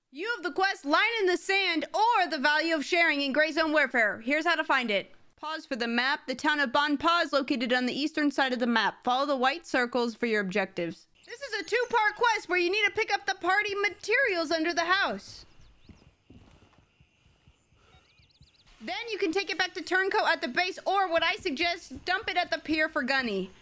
You have the quest Line in the Sand or the Value of Sharing in Gray Zone Warfare. Here's how to find it. Pause for the map. The town of Bonpa is located on the eastern side of the map. Follow the white circles for your objectives. This is a two-part quest where you need to pick up the party materials under the house. Then you can take it back to Turncoat at the base, or what I suggest, dump it at the pier for Gunny.